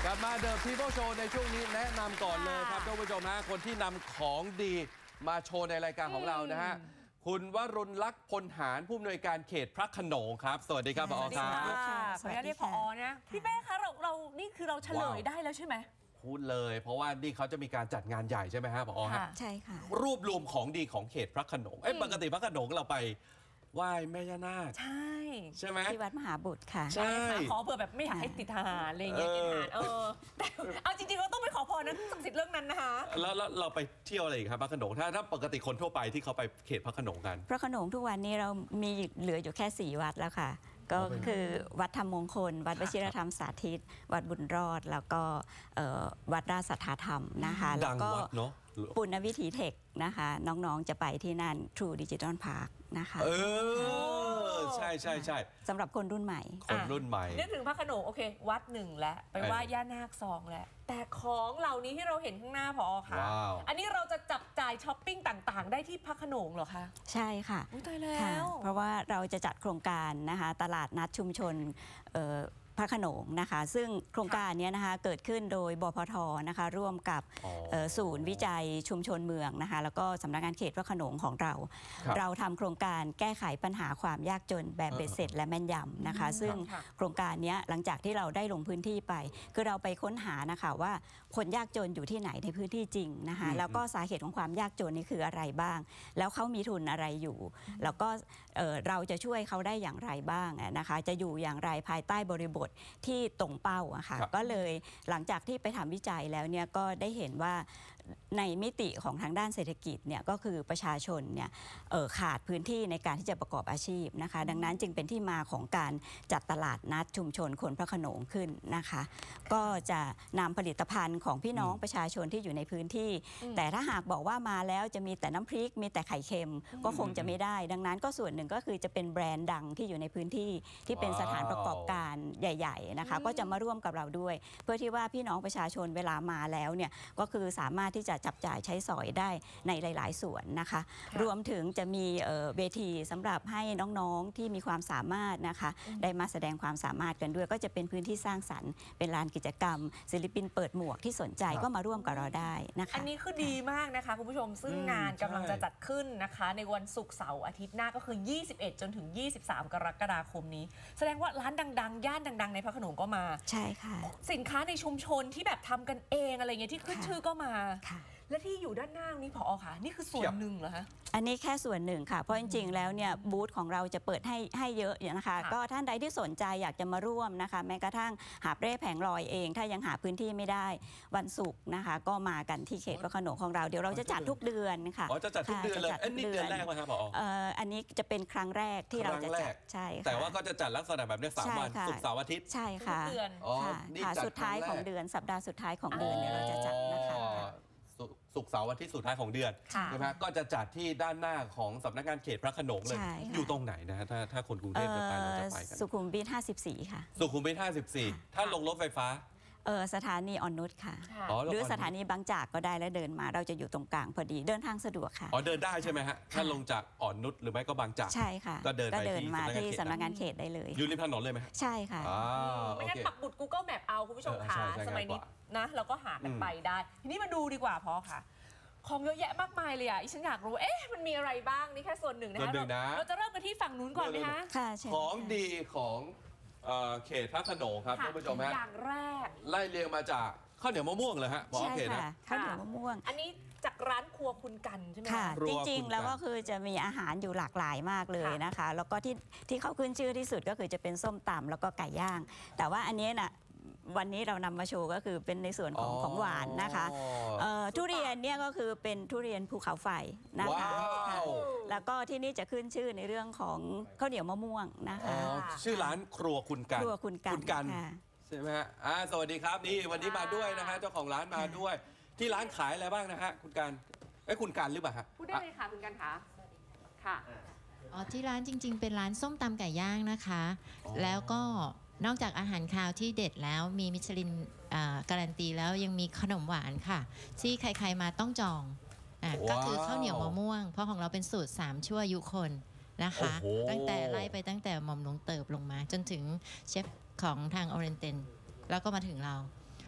กลับมาเดอะพีเพิลโชว์ในช่วงนี้แนะนำก่อนเลยครับท่านผู้ชมฮะคนที่นำของดีมาโชว์ในรายการของเรานะฮะคุณวรุณลักษณ์พลหารผู้อำนวยการเขตพระโขนงครับสวัสดีครับผอครับขออนุญาตเรียกผอนะพี่เป้คะเรานี่คือเราเฉลยได้แล้วใช่ไหมพูดเลยเพราะว่านี่เขาจะมีการจัดงานใหญ่ใช่ไหมฮะผอฮะใช่ค่ะรวบรวมของดีของเขตพระโขนงปกติพระโขนงเราไปไหว้แม่ย่านาคใช่ไหมที่วัดมหาบุตรค่ะใช่ขอเผื่อแบบไม่อยากให้ติดทหารอะไรอย่างเงี้ยกินทหารแต่เอาจริงๆเราต้องไปขอพรนะศักดิ์สิทธิ์เรื่องนั้นนะคะแล้วเราไปเที่ยวอะไรอีกครับพระโขนงถ้าปกติคนทั่วไปที่เขาไปเขตพระโขนงกันพระโขนงทุกวันนี้เรามีเหลืออยู่แค่4 วัดแล้วค่ะก็คือวัดธรรมมงคลวัดวชิรธรรมสาธิตวัดบุญรอดแล้วก็วัดราชสัทธาธรรมนะคะแล้วก็ปุณณวิถีเทคนะคะน้องๆจะไปที่นั่น True Digital Park นะคะใช่สำหรับคนรุ่นใหม่นึกถึงพระโขนงโอเควัด1แล้วไปไหว้ย่านาค2แล้วแต่ของเหล่านี้ที่เราเห็นข้างหน้าพอค่ะอันนี้เราจะจับจ่ายช้อปปิ้งต่างๆได้ที่พระโขนงเหรอคะใช่ค่ะตายแล้วเพราะว่าเราจะจัดโครงการนะคะตลาดนัดชุมชนพระโขนงนะคะซึ่งโครงการนี้นะคะเกิดขึ้นโดยบพทนะคะร่วมกับศูนย์วิจัยชุมชนเมืองนะคะแล้วก็สำนักงานเขตพระโขนงของเราทำโครงการแก้ไขปัญหาความยากจนแบบเบ็ดเสร็จและแม่นยำนะคะซึ่งโครงการนี้หลังจากที่เราได้ลงพื้นที่ไปคือเราไปค้นหานะคะว่าคนยากจนอยู่ที่ไหนในพื้นที่จริงนะคะแล้วก็สาเหตุของความยากจนนี่คืออะไรบ้างแล้วเขามีทุนอะไรอยู่แล้วก็เราจะช่วยเขาได้อย่างไรบ้างนะคะจะอยู่อย่างไรภายใต้บริบทที่ตรงเป้าอะค่ะก็เลยหลังจากที่ไปทำวิจัยแล้วเนี่ยก็ได้เห็นว่าในมิติของทางด้านเศรษฐกิจเนี่ยก็คือประชาชนเนี่ยขาดพื้นที่ในการที่จะประกอบอาชีพนะคะดังนั้นจึงเป็นที่มาของการจัดตลาดนัดชุมชนคนพระโขนงขึ้นนะคะก็จะนำผลิตภัณฑ์ของพี่น้องประชาชนที่อยู่ในพื้นที่แต่ถ้าหากบอกว่ามาแล้วจะมีแต่น้ำพริกมีแต่ไข่เค็มก็คงจะไม่ได้ดังนั้นก็ส่วนหนึ่งก็คือจะเป็นแบรนด์ดังที่อยู่ในพื้นที่ที่เป็นสถานประกอบการใหญ่ๆนะคะก็จะมาร่วมกับเราด้วยเพื่อที่ว่าพี่น้องประชาชนเวลามาแล้วเนี่ยก็คือสามารถที่จะจับจ่ายใช้สอยได้ในหลายๆส่วนนะคะรวมถึงจะมีเวทีสำหรับให้น้องๆที่มีความสามารถนะคะได้มาแสดงความสามารถกันด้วยก็จะเป็นพื้นที่สร้างสรรค์เป็นลานกิจกรรมศิลปินเปิดหมวกที่สนใจก็มาร่วมกับเราได้นะคะอันนี้คือดีมากนะคะคุณผู้ชมซึ่งงานกำลังจะจัดขึ้นนะคะในวันศุกร์เสาร์อาทิตย์หน้าก็คือ21จนถึง23กรกฎาคมนี้แสดงว่าร้านดังๆย่านดังๆในพระโขนงก็มาใช่ค่ะสินค้าในชุมชนที่แบบทำกันเองอะไรเงี้ยที่ขึ้นชื่อก็มาและที่อยู่ด้านหน้านี้ผอค่ะนี่คือส่วนหนึ่งเหรอคะอันนี้แค่ส่วนหนึ่งค่ะเพราะจริงๆแล้วเนี่ยบูธของเราจะเปิดให้เยอะนะคะก็ท่านใดที่สนใจอยากจะมาร่วมนะคะแม้กระทั่งหาบเร่แผงลอยเองถ้ายังหาพื้นที่ไม่ได้วันศุกร์นะคะก็มากันที่เขตพระโขนงของเราเดี๋ยวเราจะจัดทุกเดือนค่ะจะจัดทุกเดือนเลยอันนี้เดือนแรกไหมครับผออันนี้จะเป็นครั้งแรกที่เราจะจัดใช่แต่ว่าก็จะจัดลักษณะแบบนี้3 วันศุกร์เสาร์อาทิตย์ใช่ค่ะสุดท้ายของเดือนสัปดาห์สุดท้ายของเดือนเดี๋ยวเราจะจัดนะคะศุกร์เสาร์วันที่สุดท้ายของเดือนใช่ไหมก็จะจัดที่ด้านหน้าของสำนักงานเขตพระโขนงเลยอยู่ตรงไหนนะฮะถ้าคนกรุงเทพจะไปเราจะไปกันสุขุมวิท54ค่ะสุขุมวิท54ถ้าลงรถไฟฟ้าสถานีอ่อนนุชค่ะหรือสถานีบางจากก็ได้แล้วเดินมาเราจะอยู่ตรงกลางพอดีเดินทางสะดวกค่ะเดินได้ใช่ไหมฮะถ้าลงจากอ่อนนุชหรือไม่ก็บางจากใช่ค่ะก็เดินมาที่สำนักงานเขตได้เลยอยู่ริมถนนเลยไหมใช่ค่ะไม่งั้นปักบุตร Google Map เอาคุณผู้ชมค่ะสมัยนี้นะเราก็หากันไปได้ทีนี้มาดูดีกว่าพอค่ะของเยอะแยะมากมายเลยอ่ะฉันอยากรู้มันมีอะไรบ้างนี่แค่ส่วนหนึ่งนะคะเราจะเริ่มกันที่ฝั่งนู้นก่อนไหมคะของดีของเขตพระโขนงครับท่านผู้ชมฮะอย่างแรกไล่เรียงมาจากข้าวเหนียวมะม่วงเลยฮะใช่ค่ะข้าวเหนียวมะม่วงอันนี้จากร้านครัวคุณกันใช่ไหมค่ะจริงๆแล้วก็คือจะมีอาหารอยู่หลากหลายมากเลยนะคะแล้วก็ที่เขาขึ้นชื่อที่สุดก็คือจะเป็นส้มตำแล้วก็ไก่ย่างแต่ว่าอันนี้น่ะวันนี้เรานำมาโชว์ก็คือเป็นในส่วนของหวานนะคะทุเรียนเนี่ยก็คือเป็นทุเรียนภูเขาไฟนะคะแล้วก็ที่นี่จะขึ้นชื่อในเรื่องของข้าวเหนียวมะม่วงนะคะชื่อร้านครัวคุณกันใช่ไหมฮะสวัสดีครับนี่วันนี้มาด้วยนะฮะเจ้าของร้านมาด้วยที่ร้านขายอะไรบ้างนะฮะคุณกันคุณกันหรือเปล่าฮะพูดได้เลยค่ะคุณกันคะค่ะที่ร้านจริงๆเป็นร้านส้มตำไก่ย่างนะคะแล้วก็นอกจากอาหารคาวที่เด็ดแล้วมีมิชลินการันตีแล้วยังมีขนมหวานค่ะที่ใครๆมาต้องจองก็คือข้าวเหนียวมะม่วงเพราะของเราเป็นสูตร3ชั่วอายุคนนะคะตั้งแต่ไล่ไปตั้งแต่หม่อมหลวงเติบลงมาจนถึงเชฟของทางออเรนเตนแล้วก็มาถึงเรา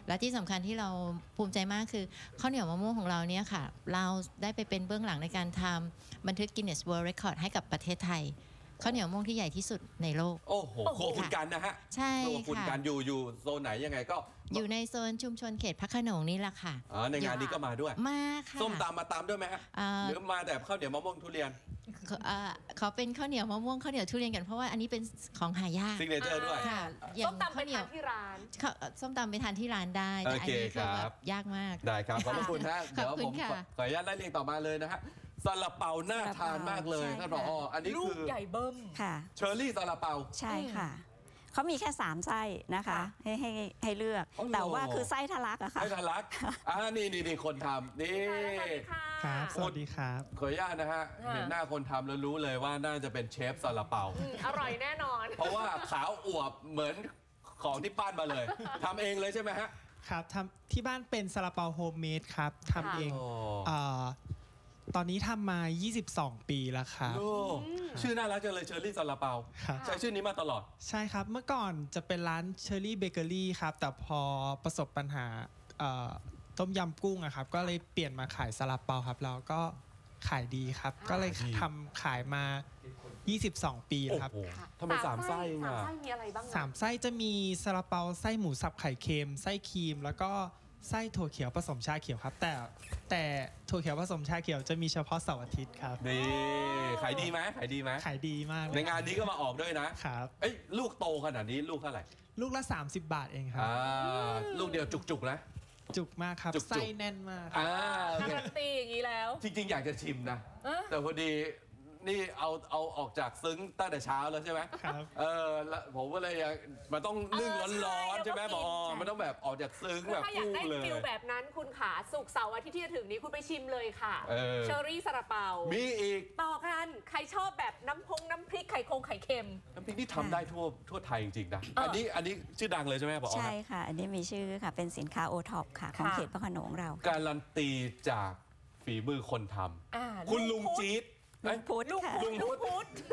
และที่สำคัญที่เราภูมิใจมากคือข้าวเหนียวมะม่วงของเราเนี่ยค่ะเราได้ไปเป็นเบื้องหลังในการทำบันทึก Guinness World Record ให้กับประเทศไทยข้าวเหนียวมะม่วงที่ใหญ่ที่สุดในโลกโอ้โหโคคุณกันนะฮะใช่ค่ะคุณกันอยู่โซนไหนยังไงก็อยู่ในโซนชุมชนเขตพระโขนงนี่แหละค่ะในงานนี้ก็มาด้วยมาค่ะส้มตำมาตามด้วยไหมฮะหรือมาแต่ข้าวเหนียวมะม่วงทุเรียนขอเป็นข้าวเหนียวมะม่วงข้าวเหนียวทุเรียนกันเพราะว่าอันนี้เป็นของหายากซิกเนเจอร์ด้วยส้มตำไปทานที่ร้านส้มตำไปทานที่ร้านได้แต่อันนี้คือแบบยากมากได้ครับขอบคุณฮะเดี๋ยวผมขออนุญาตไล่เรียงต่อมาเลยนะฮะซาลาเปาน่าทานมากเลยท่านผอ.อันนี้คือลูกใหญ่เบิ้มค่ะเชอร์รี่ซาลาเปาใช่ค่ะเขามีแค่3ไส้นะคะให้เลือกแต่ว่าคือไส้ทะลักอะค่ะไส้ทะลักนี่คนทำนี่ครับสวัสดีครับขออนุญาตนะฮะเห็นหน้าคนทำแล้วรู้เลยว่าน่าจะเป็นเชฟซาลาเปาอร่อยแน่นอนเพราะว่าขาวอวบเหมือนของที่ปั้นมาเลยทำเองเลยใช่ไหมฮะครับทำที่บ้านเป็นซาลาเปาโฮมเมดครับทำเองตอนนี้ทำมา22 ปีแล้วครับชื่อน่ารักจังเลยเชอร์รี่ซาลาเปาใช้ชื่อนี้มาตลอดใช่ครับเมื่อก่อนจะเป็นร้านเชอร์รี่เบเกอรี่ครับแต่พอประสบปัญหาต้มยำกุ้งอะครับก็เลยเปลี่ยนมาขายซาลาเปาครับแล้วก็ขายดีครับก็เลยทำขายมา22 ปีครับทำไม3 ไส้อ่ะมีอะไรบ้าง 3 ไส้จะมีซาลาเปาไส้หมูสับไข่เค็มไส้ครีมแล้วก็ไส้ถั่วเขียวผสมชาเขียวครับแต่ถั่วเขียวผสมชาเขียวจะมีเฉพาะเสาร์อาทิตย์ครับนี่ขายดีไหมขายดีไหมขายดีมากในงานนี้ก็มาออกด้วยนะครับลูกโตขนาดนี้ลูกเท่าไหร่ลูกละ30 บาทเองครับลูกเดียวจุกๆนะจุกมากครับไส้แน่นมากการันตีอย่างนี้แล้วจริงๆอยากจะชิมนะแต่พอดีนี่เอาออกจากซึ้งตั้งแต่เช้าแล้วใช่ไหมครับแล้วผมก็เลยมันต้องนึ่งร้อนๆใช่ไหมหมอมันต้องแบบออกจากซึ้งแบบถ้าอยากได้ฟิลแบบนั้นคุณขาศุกร์เสาร์อาทิตย์ที่จะถึงนี้คุณไปชิมเลยค่ะเชอรี่ซาลาเปามีอีกต่อกันใครชอบแบบน้ำพริกไข่โคงไข่เค็มน้ำพริกที่ทำได้ทั่วไทยจริงๆนะอันนี้ชื่อดังเลยใช่ไหมหมอใช่ค่ะอันนี้มีชื่อค่ะเป็นสินค้าโอท็อปค่ะของเขตพระโขนงเราการันตีจากฝีมือคนทำคุณลุงจี๊ดลุงพุทธค่ะลุงพุทธ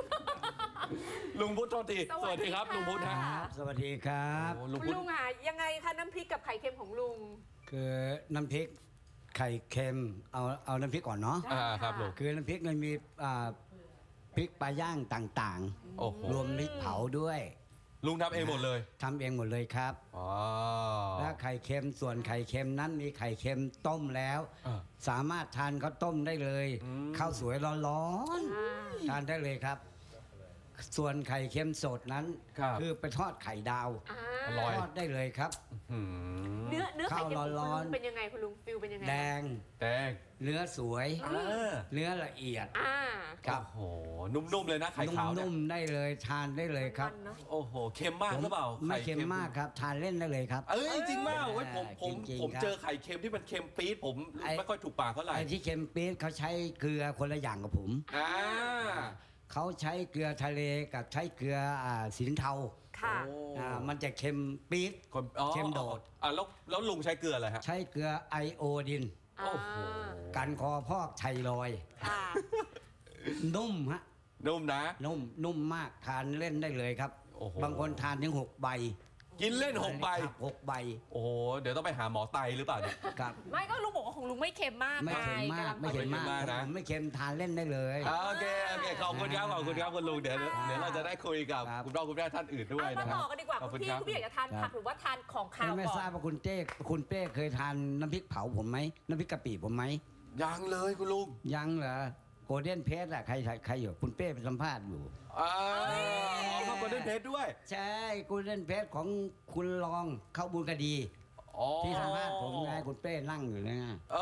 โทษทีสวัสดีครับลุงพุทธฮะสวัสดีครับคุณลุงอ่ะยังไงคะน้ำพริกกับไข่เค็มของลุงคือน้ำพริกไข่เค็มเอาน้ำพริกก่อนเนาะครับลุงคือน้ำพริกมันมีพริกปลาย่างต่างๆรวมพริกเผาด้วยลุงทำเองหมดเลยทำเองหมดเลยครับและไข่เค็มส่วนไข่เค็มนั้นมีไข่เค็มต้มแล้วสามารถทานข้าวต้มได้เลยข้าวสวยร้อนๆทานได้เลยครับส่วนไข่เค็มสดนั้นคือไปทอดไข่ดาวทอดได้เลยครับเนื้อไข่เค็มร้อนเป็นยังไงคุณลุงฟิลเป็นยังไงแดงเนื้อสวยเนื้อละเอียดครับโอ้โหนุ่มๆเลยนะไข่ขาวนุ่มได้เลยทานได้เลยครับโอ้โหเค็มมากหรือเปล่าไม่เค็มมากครับทานเล่นได้เลยครับจริงมากเว้ยผมเจอไข่เค็มที่มันเค็มปี๊ดผมไม่ค่อยถูกปากเท่าไหร่ไอ้ที่เค็มปี๊ดเขาใช้เกลือคนละอย่างกับผมเขาใช้เกลือทะเลกับใช้เกลือสินเทามันจะเค็มปี๊ดเค็มโดดแล้วลุงใช้เกลืออะไรฮะใช้เกลือไอโอดินกันคอพอกไทรอยนุ่มฮะนุ่มนะนุ่มมากทานเล่นได้เลยครับบางคนทานถึง6 ใบกินเล่น6 ใบ 6 ใบโอ้โหเดี๋ยวต้องไปหาหมอไตหรือเปล่าเนี่ยครับไม่ก็ลุงบอกว่าของลุงไม่เค็มมากไม่เค็มมากนะไม่เค็มทานเล่นได้เลยโอเคขอบคุณครับคุณลุงเดี๋ยวเราจะได้คุยกับคุณพ่อคุณแม่ท่านอื่นด้วยนะมาต่อกันดีกว่าคุณพี่อยากจะทานผักหรือว่าทานของคาวก่อนไม่ทราบว่าคุณเป้เคยทานน้ำพริกเผาผมไหมน้ำพริกกะปิผมไหมยังเลยคุณลุงยังเหรอโกลเด้นเพสอะใครอยู่คุณเป้ไปสัมภาษณ์อยู่โกลเด้นเพสด้วยใช่โกลเด้นเพสของคุณรองเข้าบุญคดีที่สัมภาษณ์ผมไงคุณเป้นั่งอยู่นะ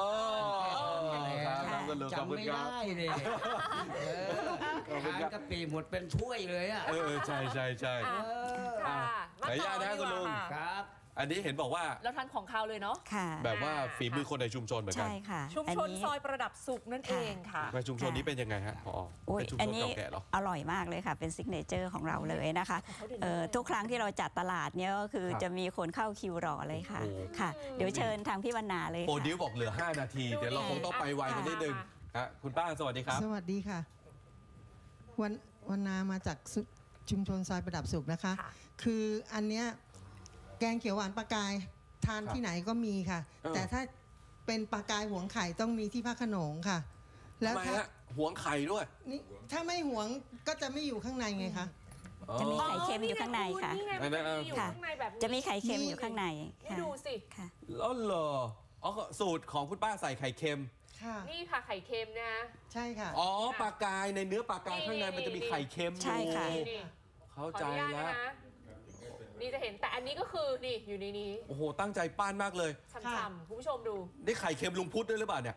จำไม่ได้เลยทานกะปิหมดเป็นถ้วยเลยอะใช่ขออนุญาตนะคุณลุงครับอันนี้เห็นบอกว่าเราทานของคาวเลยเนาะแบบว่าฝีมือคนในชุมชนเหมือนกันใช่ค่ะชุมชนซอยประดับสุขนั่นเองค่ะในชุมชนนี้เป็นยังไงฮะเป็นชุมชนเก่าแก่หรออร่อยมากเลยค่ะเป็นซิกเนเจอร์ของเราเลยนะคะทุกครั้งที่เราจัดตลาดเนี่ยก็คือจะมีคนเข้าคิวรอเลยค่ะเดี๋ยวเชิญทางพี่วรรณาเลยโปรดิวบอกเหลือ5 นาทีเดี๋ยวเราคงต้องไปไวกันนิดนึงคุณป้าสวัสดีครับสวัสดีค่ะวรรณามาจากชุมชนซอยประดับสุขนะคะคืออันเนี้ยแกงเขียวหวานปลากายทานที่ไหนก็มีค่ะ แต่ถ้าเป็นปลากายหวงไข่ต้องมีที่พระโขนงค่ะ แล้วถ้าหวงไข่ด้วยนี่ถ้าไม่หวงก็จะไม่อยู่ข้างในไงคะจะมีไข่เค็มอยู่ข้างในค่ะนี่ไงมันจะมีอยู่ข้างในแบบนี้จะมีไข่เค็มอยู่ข้างในนี่ดูสิค่ะแล้วเหรออ๋อสูตรของคุณป้าใส่ไข่เค็มค่ะนี่ค่ะไข่เค็มนะใช่ค่ะอ๋อปลากายในเนื้อปลากายข้างในมันจะมีไข่เค็มอยู่ใช่ค่ะนี่เข้าขอใจอนุญาตแล้วนะคะนี่จะเห็นแต่อันนี้ก็คือนี่อยู่ในนี้โอ้โหตั้งใจป้านมากเลยช่ำๆคุณผู้ชมดูนี่ไข่เค็มลุงพุทธด้วยหรือเปล่าเนี่ย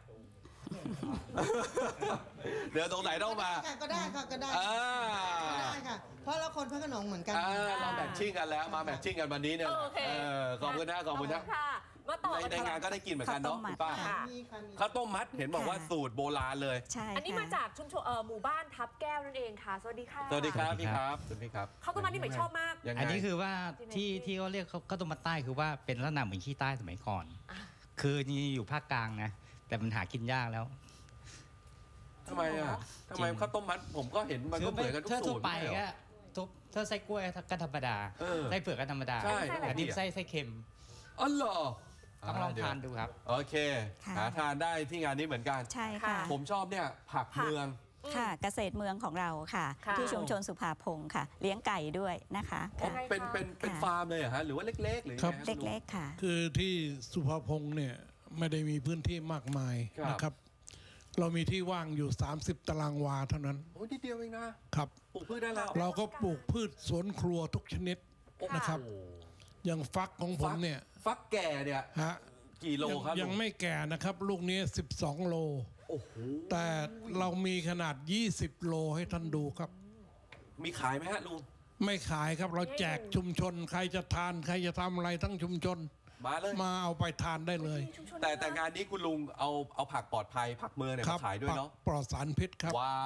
เดี๋ยวตรงไหนต้องมาก็ได้ค่ะก็ได้อ่าก็ได้ค่ะ เพราะเราคนพระโขนงเหมือนกันเราแมทชิ่งกันแล้วมาแมทชิ่งกันวันนี้เนี่ยโอเคขอบคุณนะขอบคุณนะค่ะมาต่อกันในงานก็ได้กินเหมือนกันเนาะคุณป้าค่ะมีค่ะมีข้าวต้มมัดเห็นบอกว่าสูตรโบราณเลยใช่อันนี้มาจากชุมชนหมู่บ้านทับแก้วนั่นเองค่ะ สวัสดีค่ะสวัสดีครับพี่ครับสวัสดีครับข้าวต้มมัดนี่ใหม่ชอบมากยังไงอันนี้คือว่าที่ที่เขาเรียกข้าวต้มมัดใต้คือว่าเป็นลักษณะเหมือนขี้ใต้สมัยก่อน คือนี่อยู่ภาคกลางนะแต่มันหากินยากแล้วทำไมอ่ะทำไมข้าวต้มมัดผมก็เห็นมันก็เหมือนกันทุกถ้าสูทั่วตรไปไม่ใช่เหรก็อถ้าไส้กล้วยก็ธรรมดาเออไส้เผือกก็ธรรมดาใช่อันนี้ไส้เค็มอ๋อเหรอต้องลองทานดูครับโอเคค่ะหาทานได้ที่งานนี้เหมือนกันใช่ค่ะผมชอบเนี่ยผักเมืองค่ะเกษตรเมืองของเราค่ะค่ะที่ชุมชนสุภาพงศ์ค่ะ เลี้ยงไก่ด้วยนะคะอ๋อค่ะเป็นฟาร์มเลยเหรอฮะหรือว่าเล็กๆหรือครับยังไงเล็กๆค่ะคือที่สุภาพงศ์เนี่ยไม่ได้มีพื้นที่มากมายครับนะครับ เรามีที่ว่างอยู่ 30 ตารางวาเท่านั้นโอ้ยนิดเดียวเองนะครับ ปลูกพืชได้แล้วเราก็ปลูกพืชสวนครัวทุกชนิดนะครับโอ้อย่างฟักของผมเนี่ยฟักแก่เนี่ยฮะกี่โลครับยังลุงไม่แก่นะครับ ลูกนี้ 12 โลโอ้โหแต่เรามีขนาด 20 โลให้ท่านดูครับมีขายไหมฮะลุงไม่ขายครับเราแจกชุมชน ใครจะทานใครจะทำอะไรทั้งชุมชนมาเลยมาเอาไปทานได้เลยแต่งานนี้คุณลุงเอาผักปลอดภัยผักเมืองเนี่ยครัมาขายด้วยเนาะปลอดสารพิษครับว้าว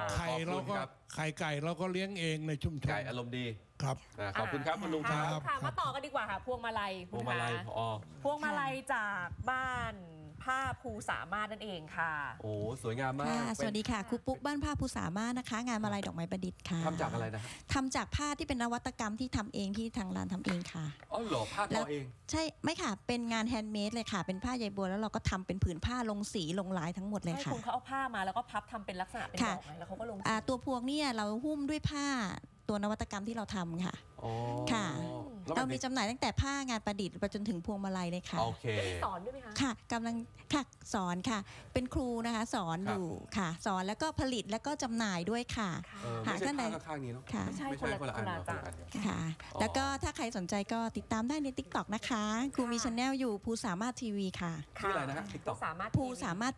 ไข่ขอบเราคุณก็ครับไข่ไก่เราก็เลี้ยงเองในชุมชนไก่อารมณ์ดีครับขอบคุณครับคุณลุงคค่ะรับค่ะมาต่อกันดีกว่าค่ะ พวงมาลัยพวงมาลัยคุณอ๋อคะพวงมาลัยจากบ้านผ้าภูสามารถนั่นเองค่ะโอ้สวยงามมากค่ะเป็นสวัสดีค่ะครูปุ๊กบ้านผ้าภูสามารถนะคะ งานมาลัยดอกไม้ประดิษฐ์ค่ะทำจากอะไรนะฮะทำจากผ้าที่เป็นนวัตกรรมที่ทำเองที่ทางร้านทำเองค่ะอ๋อเหรอผ้าทแล้อวเองใช่ไม่ค่ะเป็นงานแฮนด์เมดเลยค่ะ เป็นผ้าใยบัวแล้วเราก็ทำเป็นผืนผ้าลงสีลงลายทั้งหมดเลยใช่ค่ะคุณเขาเอาผ้ามาแล้วก็พับทำเป็นลักษณะเป็นดค่ะอกไม้แล้วเขาก็ลงตัวพวงเนี่ยเราหุ้มด้วยผ้าตัวนวัตกรรมที่เราทำค่ะอ๋อค่ะแล้วเรานมีจำหน่ายตั้งแต่ผ้างานประดิษฐ์ไปจนถึงพวงมาลัยเลยค่ะโอเคสอนด้วยไหมคะค่ะกำลังค่ะสอนค่ะ เป็นครูนะคะ สอนครับอยู่ค่ะ สอนแล้วก็ผลิตแล้วก็จำหน่ายด้วยค่ะไม่ใช่ท่านใดผ้าข้างๆนี้เนาะค่ะไม่ใช่ไม่ใช่คนละอันคนละเนาะคนละอันเนอะค่ะอ๋อแล้วก็ถ้าใครสนใจก็ติดตามได้ใน TikTok นะคะครูมีช anel อยู่ภูสามารถทีวีค่ะชื่ออะไรนะฮะ TikTok สามารถภูสามารถ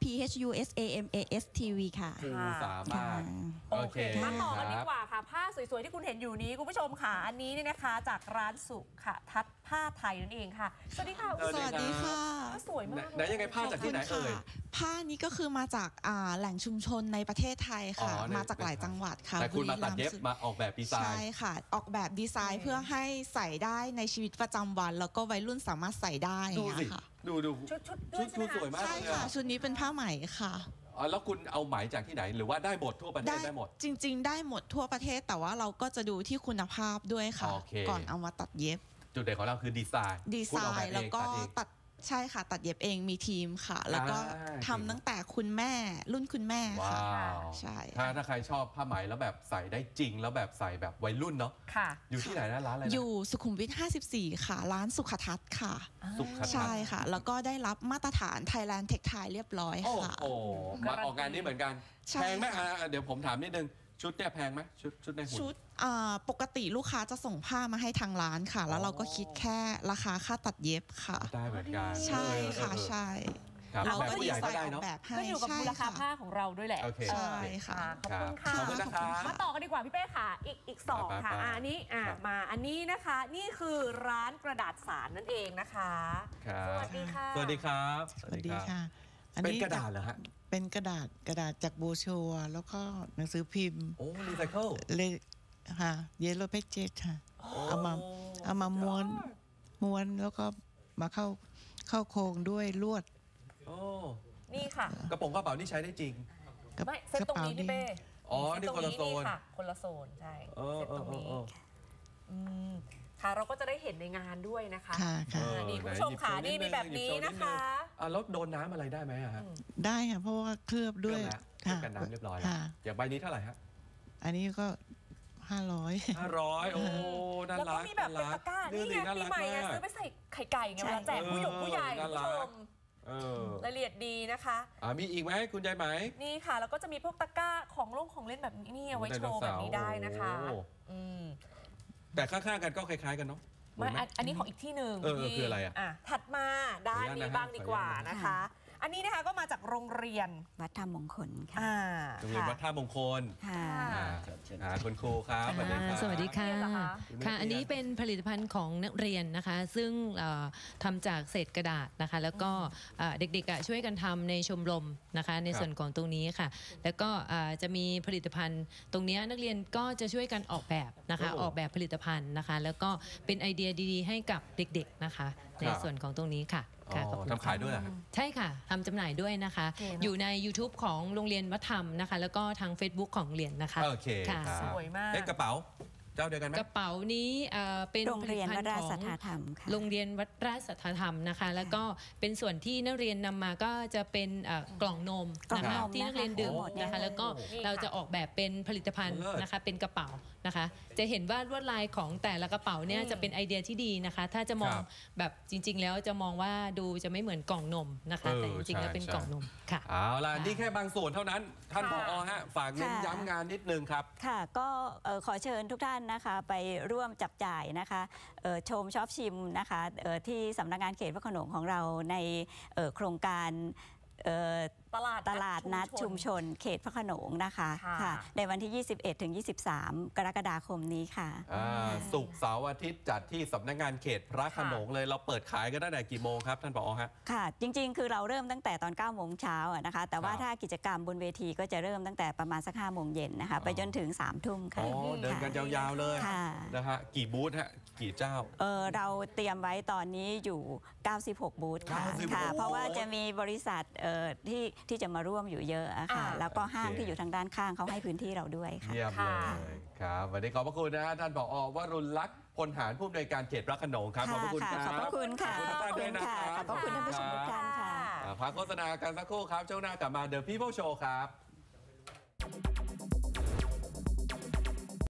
PHUSAMAS TV ค่ะภูสามารถค่ะโอเคมาต่อกันดีครับกว่าค่ะ ผ้าสวยๆที่คุณเห็นอยู่นี้คุณผู้ชมค่ะอันนี้เนี่ยนะคะ จากร้านสุขทัศน์ผ้าไทยนั่นเองค่ะ สวัสดีค่ะสวัสดีครับผ้าสวยมากไหนยังไงผ้าจากที่ไหนเอ่ยผ้านี้ก็คือมาจากแหล่งชุมชนในประเทศไทยค่ะอ๋อในมาจากหลายจังหวัดค่ะแต่คุณมาตัดเย็บบุรีรัย์มาออกแบบดีไซใช่น์ค่ะ ออกแบบดีไซน์เพื่อให้ใส่ได้ในชีวิตประจำวัน แล้วก็วัยรุ่นสามารถใส่ได้อดูย่างสิเงี้ยค่ะดูชุดด้วยใช่ไหมสวยคะมากใช่เลยค่ะอะชุดนี้เป็นผ้าไหมค่ะอ๋อแล้วคุณเอาไหมจากที่ไหน หรือว่าได้หมดทั่วประเทศได้หมดจริง ๆ ได้หมดทั่วประเทศแต่ว่าเราก็จะดูที่คุณภาพด้วยค่ะโอเคก่อนเอามาตัดเย็บจุดเด่นของเราคือดีไซน์ดีคุณไซออกแบบน์เองแล้วก็ตัดเองตัดใช่ค่ะ ตัดเย็บเองมีทีมค่ะ แล้วก็อ่าทำตั้งแต่คุณแม่รุ่นคุณแม่ว้าค่ะวใช่ถ้าใครชอบผ้าไหมแล้วแบบใส่ได้จริง แล้วแบบใส่แบบวัยรุ่นเนาะค่ะอยู่ที่ไหนนะร้านอะไรนะอยู่สุขุมวิท 54 ค่ะ ร้านสุขทัศน์ค่ะสุขทัศน์ใช่ค่ะ แล้วก็ได้รับมาตรฐาน Thailand Tech Thai เรียบร้อยโอ้ค่ะโหมาออกงานนี้เหมือนกันใช่แพงไหมค่ะเดี๋ยวผมถามนิดนึงชุดเนี่ยแพงไหมชุดในหุ่นชุดปกติลูกค้าจะส่งผ้ามาให้ทางร้านค่ะ แล้วเราก็คิดแค่ราคาค่าตัดเย็บค่ะได้เหมือนกันใช่ค่ะเออใช่ครับเราแบบก็ผู้ดีใหญ่ไซก็น์ได้ออกเนาะแบบให้ก็อยู่กับใช่มูลค่าค่ะผ้าของเราด้วยแหละโอเคใช่ค่ะขอบคุณค่ะขอบคุณนะคะมาต่อกันดีกว่าพี่เป้ค่ะ อีกสองค่ะไปๆอันนี้ครับมาอันนี้นะคะ นี่คือร้านกระดาษสารนั่นเองนะคะครับสวัสดีค่ะสวัสดีครับสวัสดีค่ะเป็นกระดาษเหรอฮะเป็นกระดาษจากโบชัวแล้วก็หนังสือพิมพ์โอ้รีไซเคิลเลยค่ะเยลโลเพจเจค่ะเอามาม้วนแล้วก็มาเข้าโครงด้วยลวดโอ้นี่ค่ะกระโปรงกระเป๋านี่ใช้ได้จริงไม่เซ็ตตรงนี้พี่เป้อ๋อนี่คนละโซนค่ะ คนละโซนใช่เออเซ็ตตรงนี้เอออืมค่ะเราก็จะได้เห็นในงานด้วยนะคะค่ะค่ะนี่คุณผู้ชมค่ะนี่มีแบบนี้นะคะแล้วโดนน้ำอะไรได้ไหมฮะได้ค่ะเพราะว่าเคลือบด้วยเคลือบกันน้ำเรียบร้อยแล้วอย่างใบนี้เท่าไหร่ฮะอันนี้ก็500 โอ้น่าแล้วรัก็กมีแบบเป็นตะกร้านี่ไงปีใหม่ซื้อไปใส่ไข่ไก่ไงเวลาแจกผู้ใหญ่คุณผู้ชมรายละเอียดดีนะคะมีอีกไหมคุณยายไหมนี่ค่ะแล้วก็จะมีพวกตะกร้าของเล่นแบบนี้เอาไว้โชว์แบบนี้ได้นะคะแต่ข้างๆกันก็คล้ายๆกันเนาะไม่อันนี้ของอีกที่หนึ่งคืออะไรอ่ะถัดมาด้านนี้บ้างดีกว่านะคะอันนี้นะคะก็มาจากโรงเรียนวัดธรรมมงคลค่ะโรงเรียนวัดท่ามงคลคุณครูครับสวัสดีค่ะค่ะอันนี้เป็นผลิตภัณฑ์ของนักเรียนนะคะซึ่งทำจากเศษกระดาษนะคะแล้วก็เด็กๆช่วยกันทำในชมรมนะคะในส่วนของตรงนี้ค่ะแล้วก็จะมีผลิตภัณฑ์ตรงนี้นักเรียนก็จะช่วยกันออกแบบนะคะออกแบบผลิตภัณฑ์นะคะแล้วก็เป็นไอเดียดีๆให้กับเด็กๆนะคะในส่วนของตรงนี้ค่ะทำขายด้วยใช่ค่ะทำจำหน่ายด้วยนะคะอยู่ใน YouTube ของโรงเรียนวัดธรรมนะคะแล้วก็ทาง Facebook ของโรงเรียนนะคะโอเคสวยมากกระเป๋าเจ้าเดียวกันไหมกระเป๋านี้เป็นโรงเรียนวัดราชสัทธาธรรมโรงเรียนวัดราชสัทธาธรรมนะคะแล้วก็เป็นส่วนที่นักเรียนนำมาก็จะเป็นกล่องนมนะคะที่นักเรียนดื่มนะคะแล้วก็เราจะออกแบบเป็นผลิตภัณฑ์นะคะเป็นกระเป๋านะคะจะเห็นว่าลวดลายของแต่ละกระเป๋าเนี่ยจะเป็นไอเดียที่ดีนะคะถ้าจะมองแบบจริงๆแล้วจะมองว่าดูจะไม่เหมือนกล่องนมนะคะแต่จริงๆแล้วเป็นกล่องนมค่ะเอาล่ะนี่แค่บางส่วนเท่านั้นท่านผอ.ฮะฝากเน้นย้ำงานนิดนึงครับค่ะก็ขอเชิญทุกท่านนะคะไปร่วมจับจ่ายนะคะชมชอบชิมนะคะที่สำนักงานเขตพระโขนงของเราในโครงการตลาดนัดชุมชนเขตพระโขนงนะคะค่ะในวันที่ 21 ถึง 23 กรกฎาคมนี้ค่ะศุกร์เสาร์อาทิตย์จัดที่สำนักงานเขตพระโขนงเลยเราเปิดขายกันตั้งแต่กี่โมงครับท่านผอ.ฮะค่ะจริงๆคือเราเริ่มตั้งแต่ตอน 9 โมงเช้านะคะแต่ว่าถ้ากิจกรรมบนเวทีก็จะเริ่มตั้งแต่ประมาณสัก 5 โมงเย็นนะคะไปจนถึง 3 ทุ่มค่ะเดินกันยาวๆเลยนะฮะกี่บูธฮะกี่เจ้าเราเตรียมไว้ตอนนี้อยู่ 96 บูธค่ะเพราะว่าจะมีบริษัทที่จะมาร่วมอยู่เยอะค่ะแล้วก็ห้างที่อยู่ทางด้านข้างเขาให้พื้นที่เราด้วยค่ะเยี่ยมเลยครับวันนี้ขอบพระคุณนะฮะท่านผอ.วรุณลักษณ์พลหารผู้อำนวยการเขตพระโขนงครับขอบพระคุณครับขอบพระคุณค่ะขอบพระคุณค่ะขอบพระคุณท่านผู้ชมทุกท่านค่ะพักโฆษณากันสักครู่ครับช่วงหน้ากลับมา The People Show ครับ